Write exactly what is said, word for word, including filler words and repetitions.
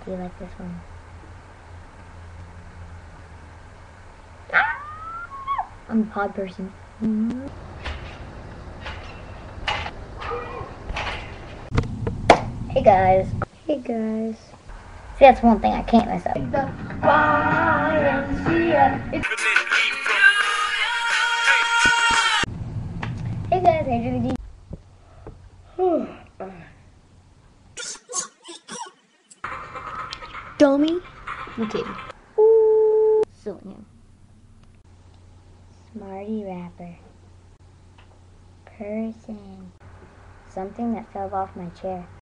Do you like this one? I'm a pod person. Mm-hmm. Hey guys. Hey guys. See, that's one thing I can't mess up. The Y M C A. Hey guys, hey J V D. Dummy. I'm kidding. Ooh. Suing him. Smarty rapper. Person. Something that fell off my chair.